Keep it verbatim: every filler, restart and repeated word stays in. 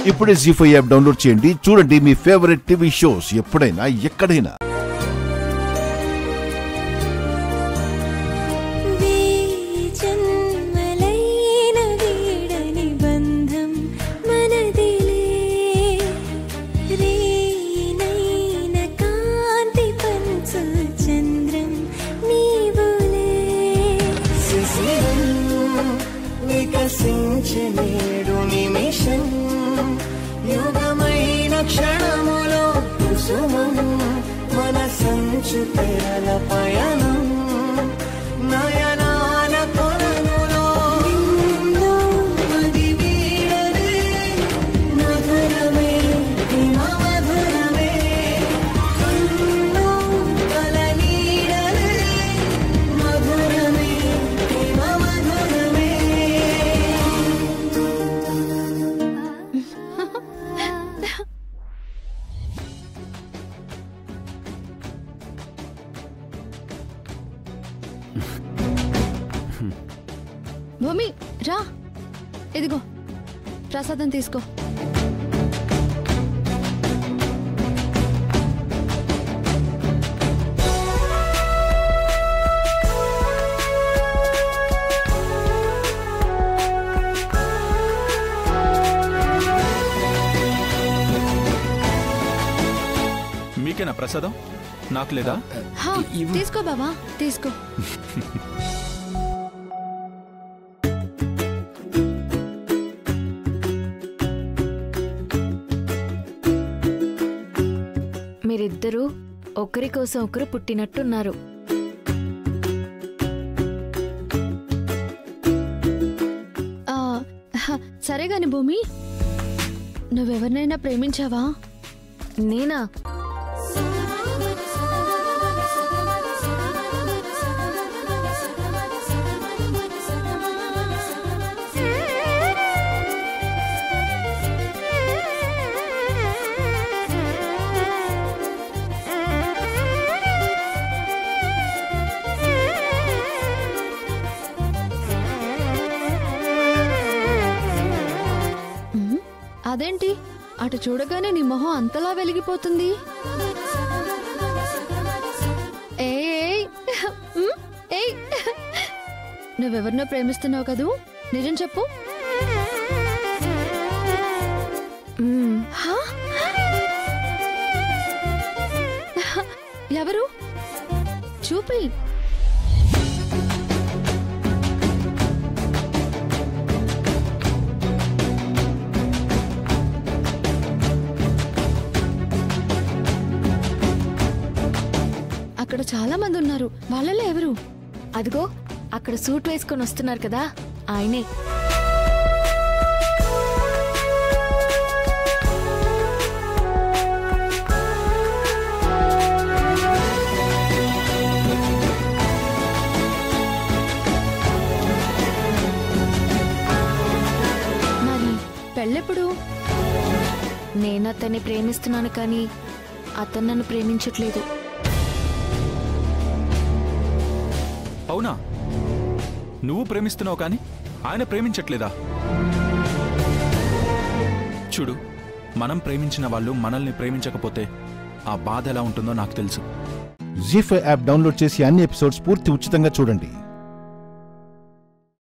ఇప్పుడే G five app download చేయండి, చూడండి మీ ఫేవరెట్ టీవీ షోస్ ఎప్పుడైనా ఎక్కడైనా. నేడు నిమిషం యుగమైన క్షణములో కుసుమం మన సంచు తెరల పయనం నయనాల కొనములో అది వీడదే మధురమే మధురమే కన్ను కల నీడలే మధురమే మధురమే. భూమి రా, ఇదిగో ప్రసాదం తీసుకో. మీకేనా ప్రసాదం? నాకు లేదా? తీసుకో బాబా, తీసుకో. మీరిద్దరూ ఒకరి కోసం ఒకరు పుట్టినట్టున్నారు. సరే గాని భూమి, నువ్వెవరినైనా ప్రేమించావా? నేనా? అదేంటి అటు చూడగానే నీ మొహం అంతలా వెలిగిపోతుంది? నువ్వెవరినో ప్రేమిస్తున్నావు కదూ, నిజం చెప్పు. ఎవరు? చూపి. అక్కడ చాలా మంది ఉన్నారు, వాళ్ళలో ఎవరు? అదిగో అక్కడ సూట్ వేసుకొని వస్తున్నారు కదా, ఆయనే. మరి పెళ్ళెప్పుడు? నేను అతన్ని ప్రేమిస్తున్నాను కానీ అతను నన్ను ప్రేమించట్లేదు. అవునా? నువ్వు ప్రేమిస్తున్నావు కానీ ఆయన ప్రేమించట్లేదా? చూడు, మనం ప్రేమించిన వాళ్ళు మనల్ని ప్రేమించకపోతే ఆ బాధ ఎలా ఉంటుందో నాకు తెలుసు. జీ ఫైవ్ యాప్ డౌన్లోడ్ చేసి అన్ని ఎపిసోడ్స్ పూర్తి ఉచితంగా చూడండి.